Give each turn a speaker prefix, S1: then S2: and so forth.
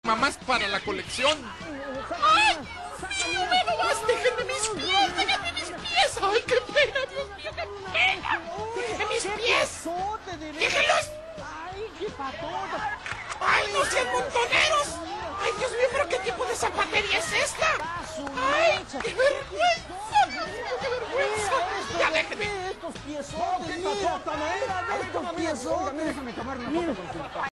S1: mamás para la colección. ¡Ay! ¡Mira nomás! ¡Déjenme mis pies! ¡Déjenme mis pies! ¡Ay, qué pena, Dios mío, qué pena! ¡Déjenme mis pies! ¡Déjenlos!
S2: ¡Ay, qué patota!
S1: ¡Ay, no sean montoneros! ¡Ay, Dios mío, pero qué tipo de zapatería es esta! ¡Ay, qué vergüenza! ¡Dios mío, qué vergüenza! ¡Ya déjenme!
S2: ¡Estos piezotes! ¡Qué patota! ¡Mira, estos piezotes! Déjame tomar una foto contigo.